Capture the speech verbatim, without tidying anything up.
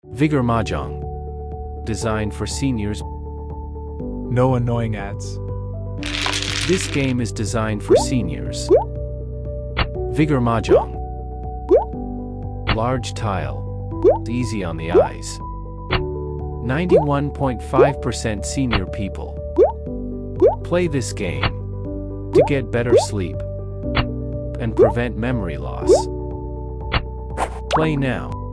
Vigor Mahjong. Designed for seniors. No annoying ads. This game is designed for seniors. Vigor Mahjong. Large tile. Easy on the eyes. ninety-one point five percent senior people. Play this game to get better sleep and prevent memory loss. Play now.